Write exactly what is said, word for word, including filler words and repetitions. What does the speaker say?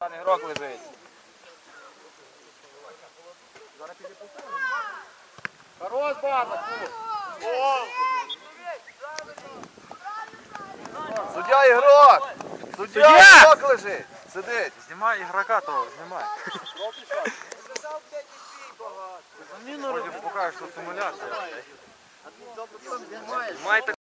Ігрок лежить. Хорош, база! Суддя ігрок! Суддя ігрок лежить! Сидить! Знімай ігрока того, знімай. Потім покажеш, що симуляція.